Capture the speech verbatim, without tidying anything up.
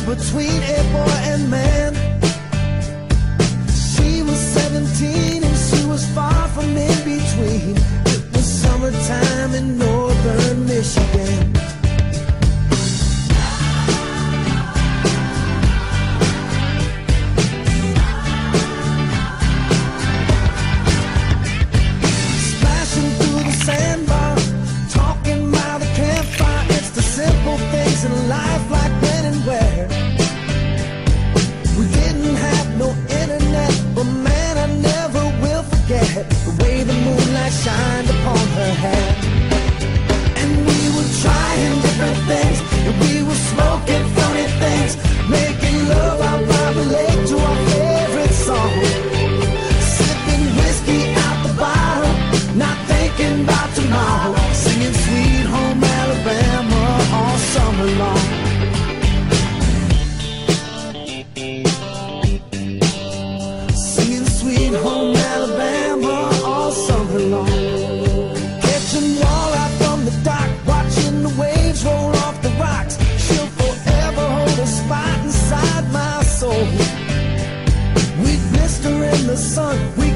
between a boy and man. She was seventeen and she was far from in between. It was summertime in northern Michigan. Splashing through the sandbar, talking by the campfire. It's the simple things in life, like when and where. We didn't have no internet, but man, I never will forget the way the moonlight shined upon her hair. And we were trying different things, and we were smoking funny things, making love out by the lake to our favorite song, sipping whiskey out the bottle, not thinking about tomorrow, singing Sweet Home Alabama all summer long. Sweet Home Alabama all summer long. Catching walleye from the dock, watching the waves roll off the rocks. She'll forever hold a spot inside my soul. We'd blister in the sun, we